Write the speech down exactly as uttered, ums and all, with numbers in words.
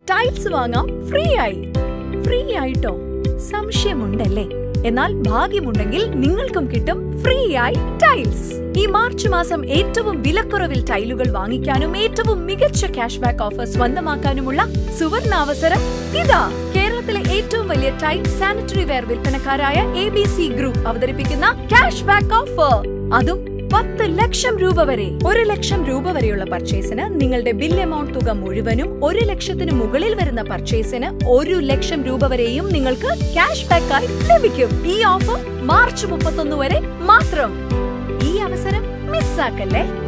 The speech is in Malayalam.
ടൈൽസ് വാങ്ങാം ഫ്രീ ആയി. ഫ്രീ ആയിട്ടോ? സംശയമുണ്ടല്ലേ? എന്നാൽ ഭാഗ്യമുണ്ടെങ്കിൽ നിങ്ങൾക്കും കിട്ടും ഫ്രീ ആയി ടൈൽസ്. ഈ മാർച്ച് മാസം ഏറ്റവും വിലക്കുറവിൽ ടൈലുകൾ വാങ്ങിക്കാനും ഏറ്റവും മികച്ച ക്യാഷ് ബാക്ക് ഓഫർ സ്വന്തമാക്കാനുമുള്ള സുവർണാവസരം ഇതാ. കേരളത്തിലെ ഏറ്റവും വലിയ ടൈൽ സാനിറ്ററി വെയർ വിൽപ്പനക്കാരായ എ ബി സി ഗ്രൂപ്പ് അവതരിപ്പിക്കുന്ന ക്യാഷ് ബാക്ക് ഓഫർ. അതും പത്ത് ലക്ഷം രൂപ വരെ. ഒരു ലക്ഷം രൂപ വരെയുള്ള പർച്ചേസിന് നിങ്ങളുടെ ബിൽ എമൗണ്ട് തുക മുഴുവനും, ഒരു ലക്ഷത്തിന് മുകളിൽ വരുന്ന പർച്ചേസിന് ഒരു ലക്ഷം രൂപ വരെയും നിങ്ങൾക്ക് ക്യാഷ് ബാക്കായി ലഭിക്കും. ഈ ഓഫർ മാർച്ച് മുപ്പത്തൊന്ന് വരെ മാത്രം. ഈ അവസരം മിസ്സാക്കല്ലേ.